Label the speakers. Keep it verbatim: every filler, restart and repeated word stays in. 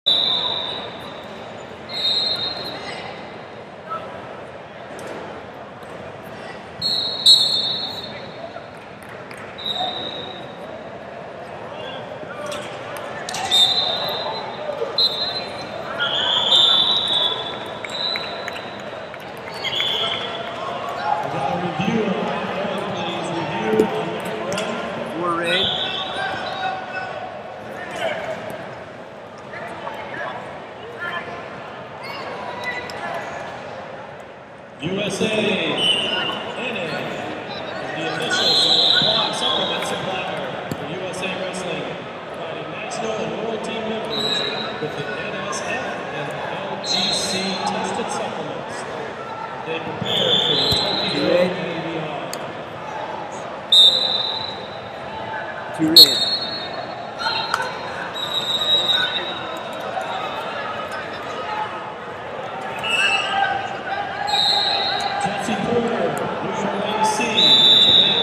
Speaker 1: U S A, N A, the official supplement supplier for U S A Wrestling, providing national and world team members with the N S F and L G C tested supplements. They prepare for Tokyo and beyond.
Speaker 2: Two red.
Speaker 1: Jesse Porter, New York A C,